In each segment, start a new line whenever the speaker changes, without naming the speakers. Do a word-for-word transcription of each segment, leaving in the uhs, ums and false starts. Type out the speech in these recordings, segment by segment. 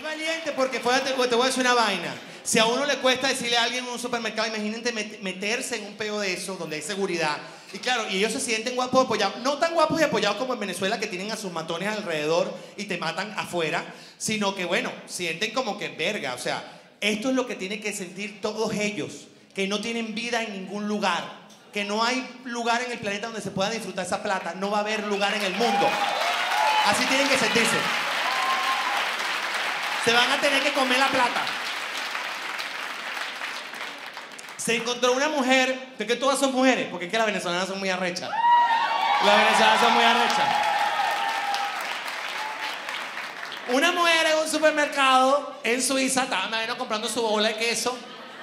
valiente porque fíjate, te voy a decir una vaina. Si a uno le cuesta decirle a alguien en un supermercado, imagínate meterse en un peo de eso, donde hay seguridad. Y claro, y ellos se sienten guapos apoyados, no tan guapos y apoyados como en Venezuela, que tienen a sus matones alrededor y te matan afuera, sino que bueno, sienten como que verga. O sea, esto es lo que tienen que sentir todos ellos, que no tienen vida en ningún lugar, que no hay lugar en el planeta donde se pueda disfrutar esa plata, no va a haber lugar en el mundo. Así tienen que sentirse. Se van a tener que comer la plata. Se encontró una mujer, ¿de qué todas son mujeres? Porque es que las venezolanas son muy arrechas. Las venezolanas son muy arrechas. Una mujer en un supermercado en Suiza estaba más o menos comprando su bola de queso.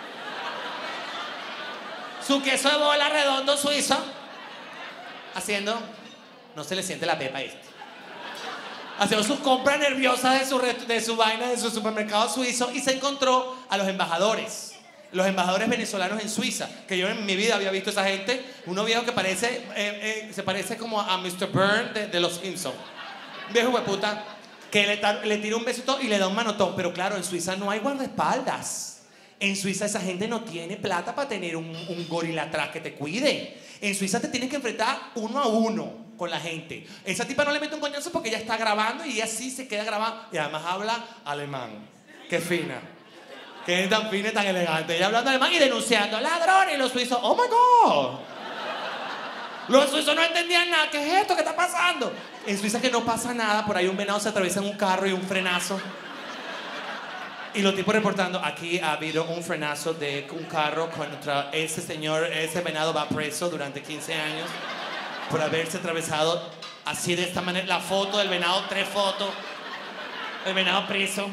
Su queso de bola redondo suizo. Haciendo, no se le siente la pepa a este. Haciendo sus compras nerviosas de su, de su vaina, de su supermercado suizo, y se encontró a los embajadores. Los embajadores venezolanos en Suiza, que yo en mi vida había visto a esa gente. Uno viejo que parece, eh, eh, se parece como a mister Burns de, de Los Simpsons. Un viejo hueputa que le, le tira un besito y le da un manotón. Pero claro, en Suiza no hay guardaespaldas. En Suiza esa gente no tiene plata para tener un, un gorila atrás que te cuide. En Suiza te tienes que enfrentar uno a uno con la gente. Esa tipa no le mete un coñazo porque ella está grabando y ella sí se queda grabando. Y además habla alemán. Qué fina. Qué tan fina y tan elegante. Ella hablando alemán y denunciando ladrones. Y los suizos, oh my God. Los suizos no entendían nada. ¿Qué es esto? ¿Qué está pasando? En Suiza que no pasa nada. Por ahí un venado se atraviesa en un carro y un frenazo. Y los tipos reportando, aquí ha habido un frenazo de un carro contra ese señor, ese venado va preso durante quince años por haberse atravesado así de esta manera. La foto del venado, tres fotos, el venado preso.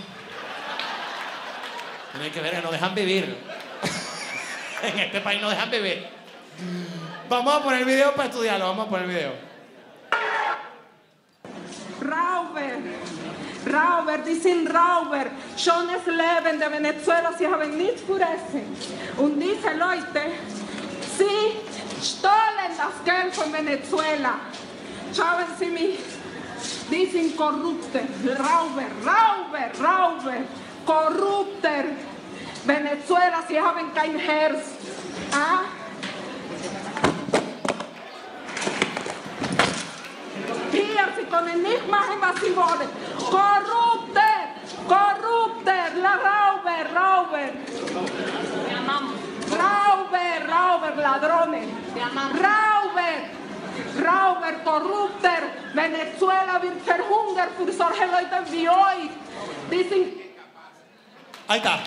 Tienen que ver que no dejan vivir. En este país no dejan vivir. Vamos a poner el video para estudiarlo, vamos a poner el video.
Rauber, Rauber, die sind Rauber. Schönes Leben der Venezuela, sie haben nichts fressen. Und diese Leute, sie stehlen das Geld von Venezuela. Schauen Sie mich, die sind Korrupte. Rauber, Rauber, Rauber, Korrupter. Venezuela, sie haben kein Herz. Ah? Hier, sie können nicht machen, was sie wollen. Korrupter, Korrupter, la Rauber, Rauber.
Te amamos.
Rauber, Rauber, ladrones.
Te amamos.
Rauber, Rauber, Korrupter. Venezuela wird verhungert für solche Leute wie euch. Die sind...
Ahí está.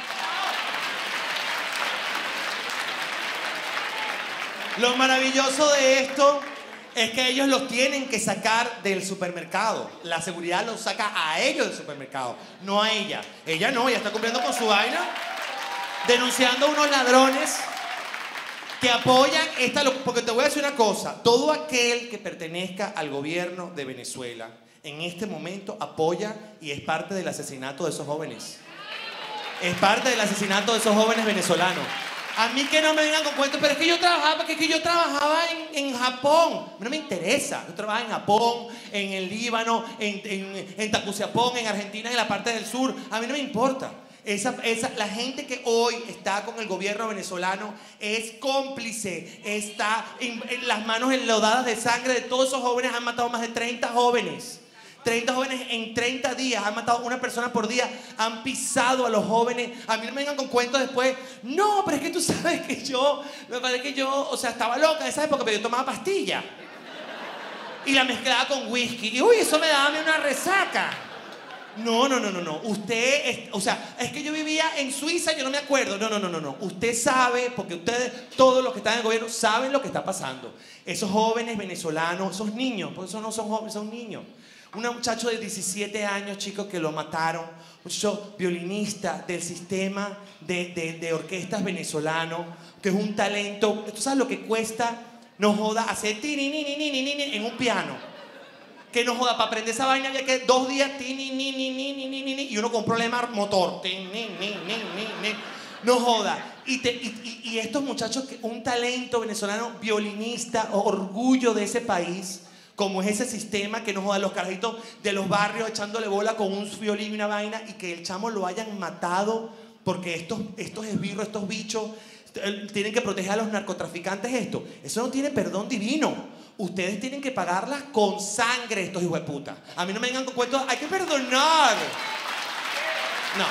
Lo maravilloso de esto es que ellos los tienen que sacar del supermercado. La seguridad los saca a ellos del supermercado, no a ella. Ella no, ella está cumpliendo con su vaina, denunciando a unos ladrones que apoyan esta... Porque te voy a decir una cosa, todo aquel que pertenezca al gobierno de Venezuela en este momento apoya y es parte del asesinato de esos jóvenes. Es parte del asesinato de esos jóvenes venezolanos. A mí que no me vengan con cuentos, pero es que yo trabajaba, porque es que yo trabajaba en, en Japón. No me interesa. Yo trabajaba en Japón, en el Líbano, en, en, en Tacuciapón, en Argentina, en la parte del sur. A mí no me importa. Esa, esa, la gente que hoy está con el gobierno venezolano es cómplice, está en, en las manos enlodadas de sangre de todos esos jóvenes. Han matado más de treinta jóvenes. treinta jóvenes en treinta días, han matado una persona por día, han pisado a los jóvenes. A mí no me vengan con cuentos después. No, pero es que tú sabes que yo, me parece que yo, o sea, estaba loca en esa época, pero yo tomaba pastilla. Y la mezclaba con whisky. Y uy, eso me daba a mí una resaca. No, no, no, no, no. Usted, es, o sea, es que yo vivía en Suiza, yo no me acuerdo. No, no, no, no, no. Usted sabe, porque ustedes, todos los que están en el gobierno, saben lo que está pasando. Esos jóvenes venezolanos, esos niños, porque esos no son jóvenes, son niños. Un muchacho de diecisiete años, chicos, que lo mataron. Un muchacho violinista del sistema de, de, de orquestas venezolano, que es un talento. ¿Tú sabes lo que cuesta? No joda, hacer tini, ni, ni, ni, ni, ni, en un piano. Que no joda, para aprender esa vaina había que dos días tini, ni, ni, ni, ni, ni, ni, y uno con problema motor. Tini, ni, ni, ni, ni. No joda. Y, te, y, y, y estos muchachos, un talento venezolano, violinista, orgullo de ese país, como es ese sistema que nos joda los carajitos de los barrios echándole bola con un violín y una vaina y que el chamo lo hayan matado porque estos, estos esbirros, estos bichos tienen que proteger a los narcotraficantes. Esto, eso no tiene perdón divino. Ustedes tienen que pagarlas con sangre, estos hijos de puta. A mí no me vengan con cuentos, hay que perdonar. No.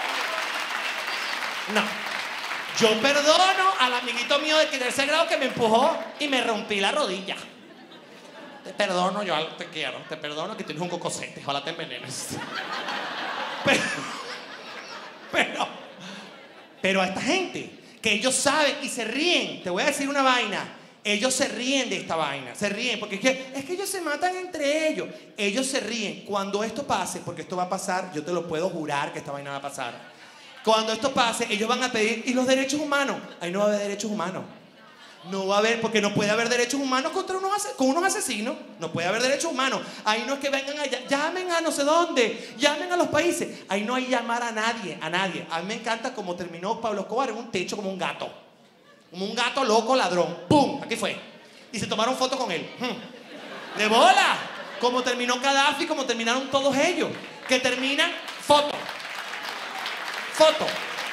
No. Yo perdono al amiguito mío de tercer grado que me empujó y me rompí la rodilla. Te perdono, yo te quiero. Te perdono que tienes un cocosete. Ojalá te envenenes. Pero, pero, pero a esta gente que ellos saben y se ríen. Te voy a decir una vaina. Ellos se ríen de esta vaina. Se ríen porque es que, es que ellos se matan entre ellos. Ellos se ríen. Cuando esto pase, porque esto va a pasar, yo te lo puedo jurar que esta vaina va a pasar. Cuando esto pase, ellos van a pedir, ¿y los derechos humanos? Ahí no va a haber derechos humanos. No va a haber, porque no puede haber derechos humanos contra unos, con unos asesinos. No puede haber derechos humanos. Ahí no es que vengan allá, llamen a no sé dónde, llamen a los países. Ahí no hay llamar a nadie, a nadie. A mí me encanta como terminó Pablo Escobar en un techo como un gato. Como un gato loco ladrón. ¡Pum! Aquí fue. Y se tomaron fotos con él. ¡Hmm! ¡De bola! Como terminó Gaddafi, como terminaron todos ellos. Que terminan foto. Foto.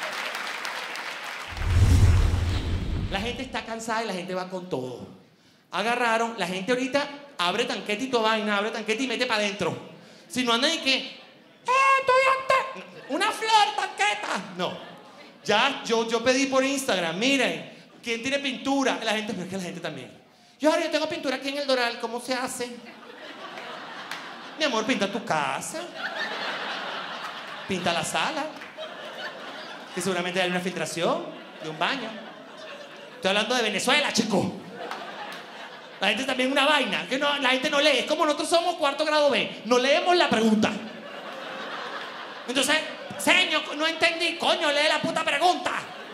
La gente está cansada y la gente va con todo. Agarraron, la gente ahorita abre tanquete y toda vaina, abre tanquete y mete para adentro. Si no andan y que, ¡eh, estudiante! ¡Una flor, tanqueta! No. Ya, yo, yo pedí por Instagram, miren, ¿quién tiene pintura? La gente, pero es que la gente también. Yo ahora yo tengo pintura aquí en el Doral, ¿cómo se hace? Mi amor, pinta tu casa. Pinta la sala. Que seguramente hay una filtración de un baño. Estoy hablando de Venezuela, chico. La gente también una vaina. Que no, la gente no lee. Es como nosotros somos cuarto grado B. No leemos la pregunta. Entonces, señor, no entendí. Coño, lee la puta pregunta.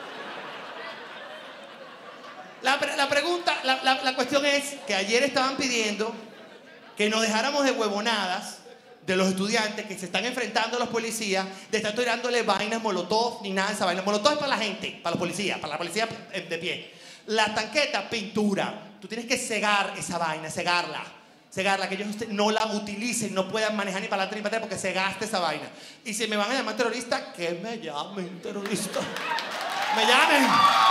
La, la pregunta, la, la, la cuestión es que ayer estaban pidiendo que nos dejáramos de huevonadas de los estudiantes que se están enfrentando a los policías, de estar tirándole vainas, molotov, ni nada de esa vaina. Molotov es para la gente, para los policías, para la policía de pie. La tanqueta, pintura. Tú tienes que cegar esa vaina, cegarla. Cegarla, que ellos no la utilicen, no puedan manejar ni para adelante ni para atrás porque se gaste esa vaina. Y si me van a llamar terrorista, que me llamen terrorista. ¡Me llamen!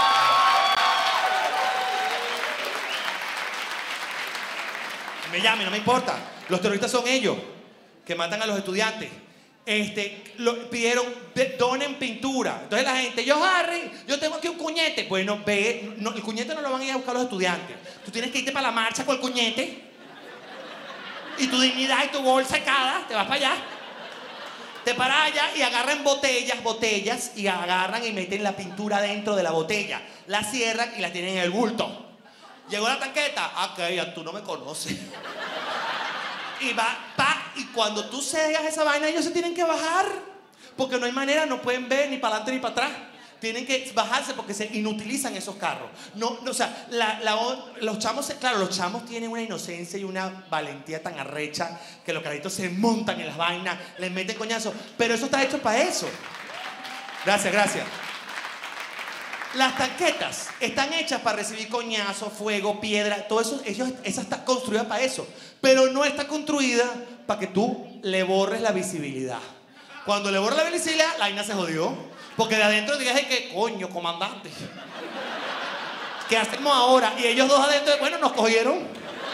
Me llamen, no me importa. Los terroristas son ellos, que matan a los estudiantes. Este, lo, pidieron, donen pintura. Entonces la gente, yo Harry, yo tengo aquí un cuñete. Bueno, ve, no, el cuñete no lo van a ir a buscar los estudiantes. Tú tienes que irte para la marcha con el cuñete. Y tu dignidad y tu bolsa secada, te vas para allá. Te paras allá y agarran botellas, botellas, y agarran y meten la pintura dentro de la botella. La cierran y la tienen en el bulto. Llegó la tanqueta, ah, ok, ya tú no me conoces. Y va, pa, y cuando tú cegas esa vaina, ellos se tienen que bajar. Porque no hay manera, no pueden ver ni para adelante ni para atrás. Tienen que bajarse porque se inutilizan esos carros. No, no, o sea, la, la, los chamos, claro, los chamos tienen una inocencia y una valentía tan arrecha que los carajitos se montan en las vainas, les meten coñazos. Pero eso está hecho para eso. Gracias, gracias. Las tanquetas están hechas para recibir coñazos, fuego, piedra, todo eso, ellos, esa está construida para eso. Pero no está construida para que tú le borres la visibilidad. Cuando le borres la visibilidad, la vaina se jodió. Porque de adentro digas que, coño, comandante, ¿qué hacemos ahora? Y ellos dos adentro, bueno, nos cogieron.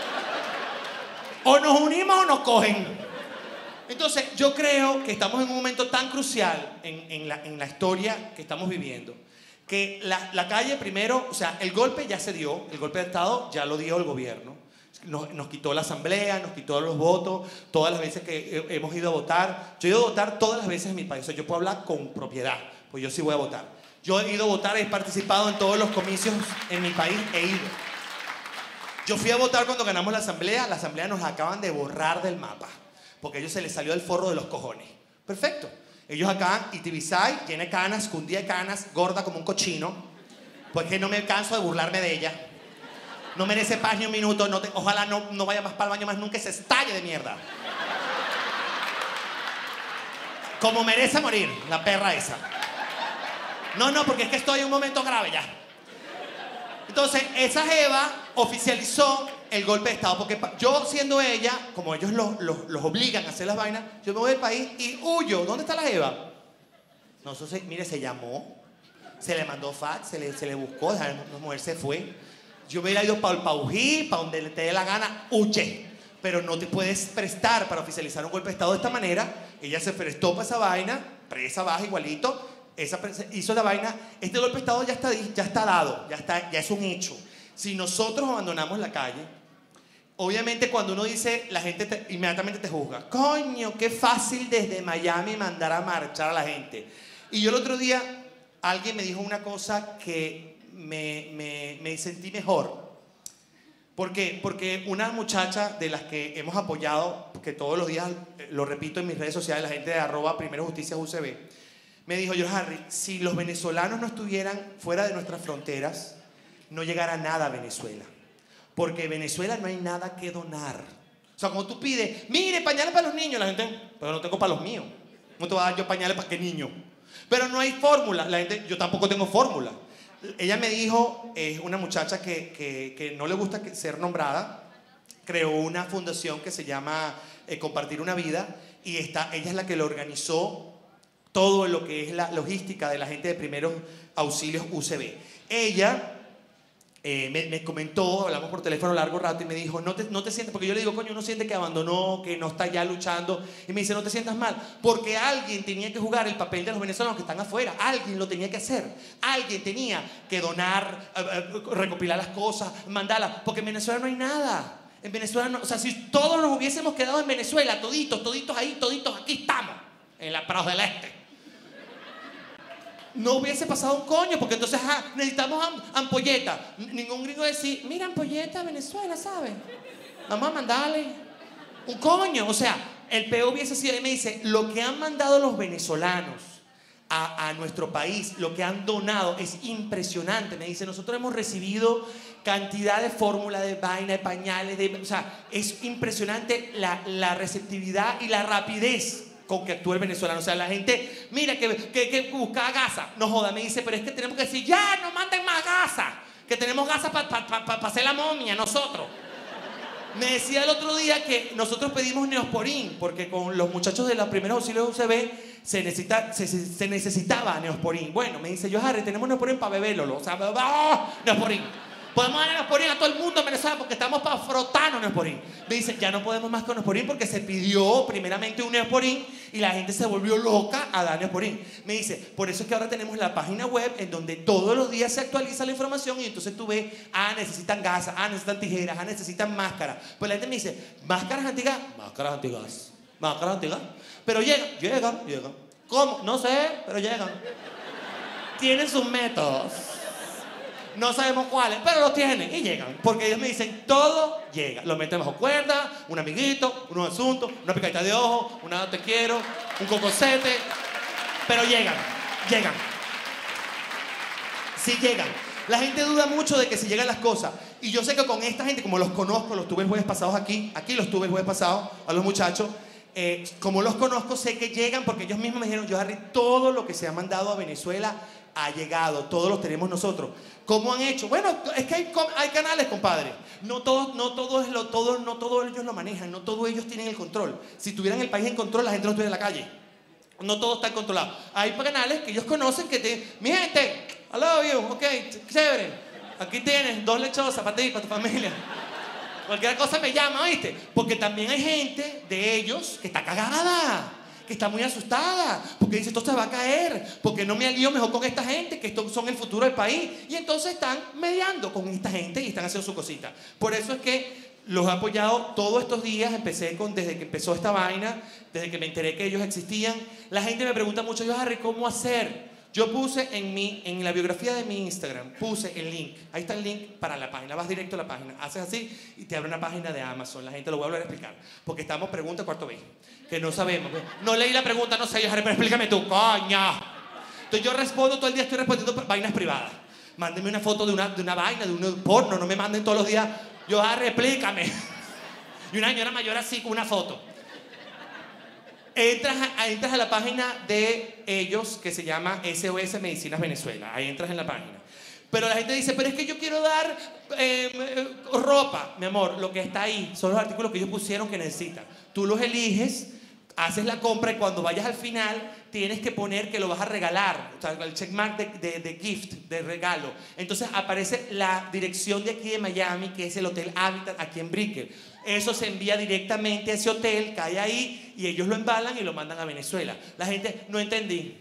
O nos unimos o nos cogen. Entonces, yo creo que estamos en un momento tan crucial en, en, la, en la historia que estamos viviendo. Que la, la calle primero, o sea, el golpe ya se dio, el golpe de Estado ya lo dio el gobierno. Nos, nos quitó la asamblea, nos quitó los votos, todas las veces que he, hemos ido a votar. Yo he ido a votar todas las veces en mi país, o sea, yo puedo hablar con propiedad, pues yo sí voy a votar. Yo he ido a votar, he participado en todos los comicios en mi país, he ido. Yo fui a votar cuando ganamos la asamblea, la asamblea nos acaban de borrar del mapa, porque a ellos se les salió el forro de los cojones. Perfecto. Ellos acá, Itibizay, llena de canas, cundía de canas, gorda como un cochino, porque no me canso de burlarme de ella. No merece paz ni un minuto, no te, ojalá no, no vaya más para el baño más nunca, se estalle de mierda. Como merece morir, la perra esa. No, no, porque es que estoy en un momento grave ya. Entonces, esa jeva oficializó el golpe de Estado. Porque yo, siendo ella, como ellos los, los, los obligan a hacer las vainas, yo me voy del país y huyo. ¿Dónde está la jeva? No, eso se, mire, se llamó, se le mandó fax, se le, se le buscó, la mujer se fue. Yo me hubiera ido para el Paují, para donde te dé la gana, huye. Pero no te puedes prestar para oficializar un golpe de Estado de esta manera. Ella se prestó para esa vaina, presa baja igualito, esa presa, hizo la vaina. Este golpe de Estado ya está, ya está dado, ya, está, ya es un hecho. Si nosotros abandonamos la calle, obviamente cuando uno dice, la gente te, inmediatamente te juzga. Coño, qué fácil desde Miami mandar a marchar a la gente. Y yo el otro día, alguien me dijo una cosa que me, me, me sentí mejor. ¿Por qué? Porque una muchacha de las que hemos apoyado, que todos los días lo repito en mis redes sociales, la gente de arroba Primero Justicia U C B, me dijo, yo Harry, si los venezolanos no estuvieran fuera de nuestras fronteras, no llegara nada a Venezuela. Porque en Venezuela no hay nada que donar. O sea, como tú pides, mire, pañales para los niños, la gente, pero no tengo para los míos. ¿Cómo te voy a dar yo pañales para qué niño? Pero no hay fórmula. La gente, yo tampoco tengo fórmula. Ella me dijo, es una muchacha que, que, que no le gusta ser nombrada, creó una fundación que se llama eh, Compartir una Vida, y está, ella es la que lo organizó todo lo que es la logística de la gente de Primeros Auxilios U C B. Ella eh, me, me comentó, hablamos por teléfono largo rato y me dijo, no te, no te sientes, porque yo le digo, coño, uno siente que abandonó, que no está ya luchando, y me dice, no te sientas mal, porque alguien tenía que jugar el papel de los venezolanos que están afuera, alguien lo tenía que hacer, alguien tenía que donar, eh, eh, recopilar las cosas, mandarlas, porque en Venezuela no hay nada. En Venezuela no, o sea, si todos nos hubiésemos quedado en Venezuela, toditos, toditos ahí, toditos aquí estamos, en la Prados del Este, no hubiese pasado un coño, porque entonces ah, necesitamos am ampolletas. Ningún gringo decir, mira, ampolleta Venezuela, ¿sabes? Vamos a mandarle un coño. O sea, el peo hubiese sido, y me dice, lo que han mandado los venezolanos a, a nuestro país, lo que han donado es impresionante. Me dice, nosotros hemos recibido cantidad de fórmulas, de vaina, de pañales, de, o sea, es impresionante la, la receptividad y la rapidez con que actúa el venezolano. O sea, la gente, mira, que, que, que busca gasa. No joda, me dice, pero es que tenemos que decir, ya, no manden más gasa, que tenemos gasa para pa, pa, pa, pa hacer la momia nosotros. Me decía el otro día que nosotros pedimos neosporín, porque con los muchachos de los primeros auxilios U C B se, necesita, se, se, se necesitaba neosporín. Bueno, me dice, yo, Harry, tenemos neosporín para beberlo. O sea, ¡oh! Neosporín. Podemos darle neosporín a todo el mundo en Venezuela porque estamos para frotarnos neosporín. Me dice, ya no podemos más con neosporín porque se pidió primeramente un neosporín y la gente se volvió loca a dar neosporín. Me dice, por eso es que ahora tenemos la página web en donde todos los días se actualiza la información y entonces tú ves, ah, necesitan gasas, ah, necesitan tijeras, ah, necesitan máscaras. Pues la gente me dice, máscaras antigas, máscaras antigas, máscaras antigas. Pero llegan, llegan, llegan. ¿Cómo? No sé, pero llegan. Tienen sus métodos. No sabemos cuáles, pero los tienen y llegan. Porque ellos me dicen, todo llega. Lo meten bajo cuerda, un amiguito, unos asuntos, una picadita de ojo, una te quiero, un cocosete. Pero llegan, llegan. Sí llegan. La gente duda mucho de que si llegan las cosas. Y yo sé que con esta gente, como los conozco, los tuve el jueves pasado aquí, aquí los tuve el jueves pasado, a los muchachos. Eh, como los conozco, sé que llegan porque ellos mismos me dijeron, yo, Harry, todo lo que se ha mandado a Venezuela ha llegado, todos los tenemos nosotros. ¿Cómo han hecho? Bueno, es que hay, hay canales, compadre. No todos, no todos lo, todo, no todos ellos lo manejan, no todos ellos tienen el control. Si tuvieran el país en control, la gente no estuviera en la calle. No todo está controlado. Hay canales que ellos conocen que te, mi gente, I love you, ok, chévere. Aquí tienes dos lechosas para ti, para tu familia. Cualquier cosa me llama, ¿oíste? Porque también hay gente de ellos que está cagada, que está muy asustada, porque dice, esto se va a caer, porque no me alío mejor con esta gente, que estos son el futuro del país. Y entonces están mediando con esta gente y están haciendo su cosita. Por eso es que los he apoyado todos estos días. Empecé con, desde que empezó esta vaina, desde que me enteré que ellos existían. La gente me pregunta mucho, yo, Harry, ¿cómo hacer? Yo puse en, mi, en la biografía de mi Instagram, puse el link. Ahí está el link para la página. Vas directo a la página, haces así y te abre una página de Amazon. La gente lo voy a volver a explicar. Porque estamos pregunta cuarto B. Que no sabemos. No leí la pregunta, no sé, yo, Harry, pero explícame tú, coño. Entonces yo respondo, todo el día estoy respondiendo vainas privadas. Mándenme una foto de una, de una vaina, de un porno, no me manden todos los días. Yo, Harry, explícame. Y una señora mayor así con una foto. Entras a, entras a la página de ellos que se llama S O S Medicinas Venezuela. Ahí entras en la página. Pero la gente dice, pero es que yo quiero dar eh, ropa. Mi amor, lo que está ahí son los artículos que ellos pusieron que necesitan. Tú los eliges, haces la compra y cuando vayas al final tienes que poner que lo vas a regalar. O sea, el checkmark de, de, de gift, de regalo. Entonces aparece la dirección de aquí de Miami, que es el Hotel Habitat aquí en Brickell. Eso se envía directamente a ese hotel, cae ahí y ellos lo embalan y lo mandan a Venezuela. La gente, no entendí.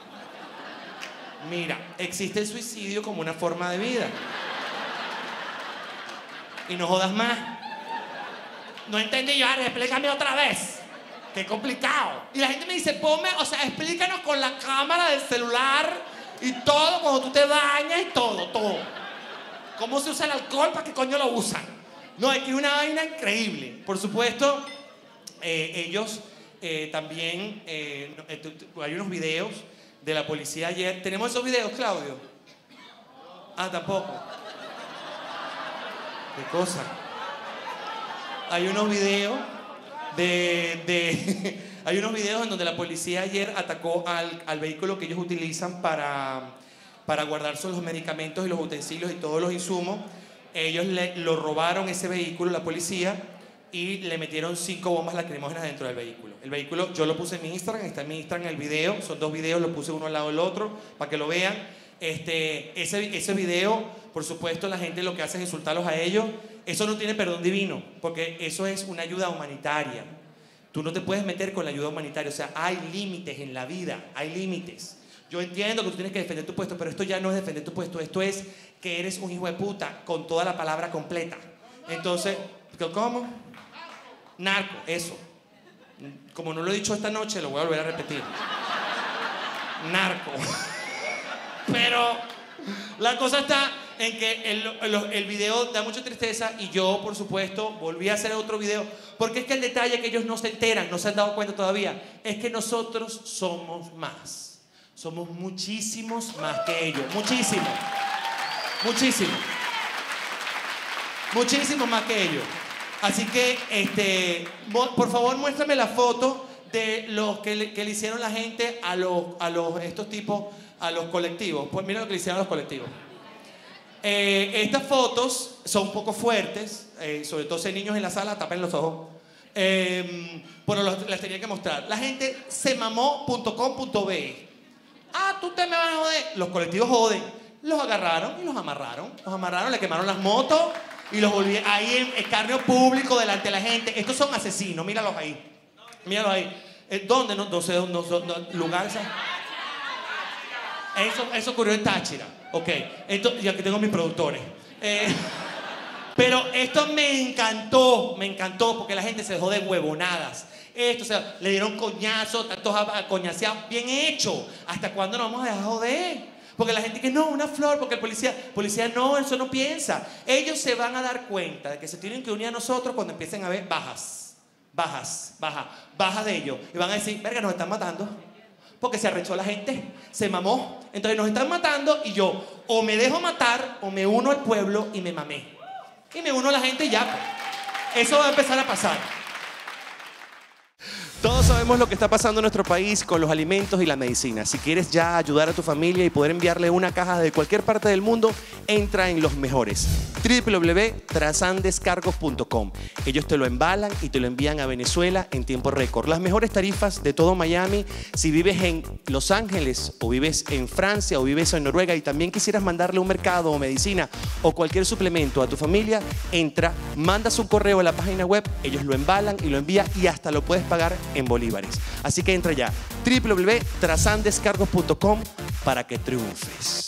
Mira, existe el suicidio como una forma de vida. Y no jodas más. No entendí yo, Ari, explícame otra vez. Qué complicado. Y la gente me dice, ponme, o sea, explícanos con la cámara del celular y todo, cuando tú te bañas y todo, todo. ¿Cómo se usa el alcohol? ¿Para qué coño lo usan? No, es que es una vaina increíble. Por supuesto, eh, ellos eh, también, eh, hay unos videos de la policía ayer. ¿Tenemos esos videos, Claudio? Ah, tampoco. ¿Qué cosa? Hay unos videos de... de hay unos videos en donde la policía ayer atacó al, al vehículo que ellos utilizan para, para guardar los medicamentos y los utensilios y todos los insumos. Ellos le, lo robaron ese vehículo, la policía, y le metieron cinco bombas lacrimógenas dentro del vehículo. El vehículo, yo lo puse en mi Instagram, está en mi Instagram el video, son dos videos, lo puse uno al lado del otro, para que lo vean. Este, ese, ese video, por supuesto, la gente lo que hace es insultarlos a ellos. Eso no tiene perdón divino, porque eso es una ayuda humanitaria. Tú no te puedes meter con la ayuda humanitaria, o sea, hay límites en la vida, hay límites. Yo entiendo que tú tienes que defender tu puesto, pero esto ya no es defender tu puesto, esto es que eres un hijo de puta con toda la palabra completa. Entonces, ¿cómo? Narco, eso. Como no lo he dicho esta noche, lo voy a volver a repetir. Narco. Pero la cosa está en que el, el, el video da mucha tristeza y yo, por supuesto, volví a hacer otro video. Porque es que el detalle que ellos no se enteran, no se han dado cuenta todavía, es que nosotros somos más. Somos muchísimos más que ellos. Muchísimo. Muchísimo. Muchísimo más que ellos. Así que, este, por favor, muéstrame la foto de los que le, que le hicieron la gente a los, a los, estos tipos, a los colectivos. Pues mira lo que le hicieron a los colectivos. Eh, estas fotos son un poco fuertes, eh, sobre todo si hay niños en la sala, tapen los ojos. Eh, pero los, las tenía que mostrar. La gente semamó punto com punto be. Ah, tú te me vas a joder. Los colectivos joden. Los agarraron y los amarraron. Los amarraron, le quemaron las motos y los volvieron ahí en escarnio público delante de la gente. Estos son asesinos, míralos ahí. Míralos ahí. ¿Dónde? No, no sé dónde, no, no, lugar. Eso, eso ocurrió en Táchira. Ok, entonces, y aquí tengo mis productores. Eh, pero esto me encantó, me encantó porque la gente se dejó de huevonadas. Esto, o sea, le dieron coñazos, tantos coñaceados, bien hecho. ¿Hasta cuándo nos vamos a dejar joder? Porque la gente que no, una flor, porque el policía, policía no, eso no piensa. Ellos se van a dar cuenta de que se tienen que unir a nosotros cuando empiecen a ver bajas, bajas, bajas, bajas de ellos. Y van a decir, verga, nos están matando. Porque se arrechó la gente, se mamó. Entonces nos están matando y yo o me dejo matar o me uno al pueblo y me mamé. Y me uno a la gente y ya. Eso va a empezar a pasar. Todos sabemos lo que está pasando en nuestro país con los alimentos y la medicina. Si quieres ya ayudar a tu familia y poder enviarle una caja de cualquier parte del mundo, entra en los mejores. doble u doble u doble u punto trasandescargos punto com. Ellos te lo embalan y te lo envían a Venezuela en tiempo récord. Las mejores tarifas de todo Miami. Si vives en Los Ángeles o vives en Francia o vives en Noruega y también quisieras mandarle un mercado o medicina o cualquier suplemento a tu familia, entra, mandas un correo a la página web, ellos lo embalan y lo envían y hasta lo puedes pagar en bolívares. Así que entra ya, doble u doble u doble u punto trasandescargos punto com para que triunfes.